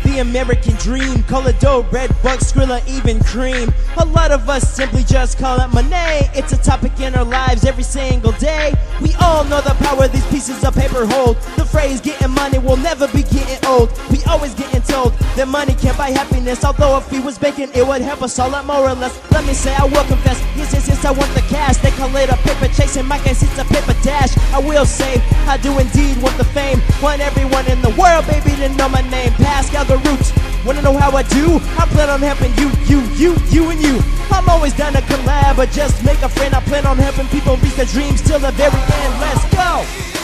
the American dream. Color dough, red buck, Skrilla, even cream. A lot of us simply just call it money. It's a topic in our lives every single day. We all know the power these pieces of paper hold. The phrase getting money will never be getting old. We always getting told that money can't buy happiness. Although if we was making it would help us all out more or less. Let me say I will confess, yes, I want the cash. They call it a paper chase, in my case it's a paper dash. I will say, I do indeed want the fame. Want everyone in the world, baby, to know my name. Pascal Garoute, wanna know how I do? I plan on helping you and you. I'm always down to collab, but just make a friend. I plan on helping people reach their dreams till the very end. Let's go!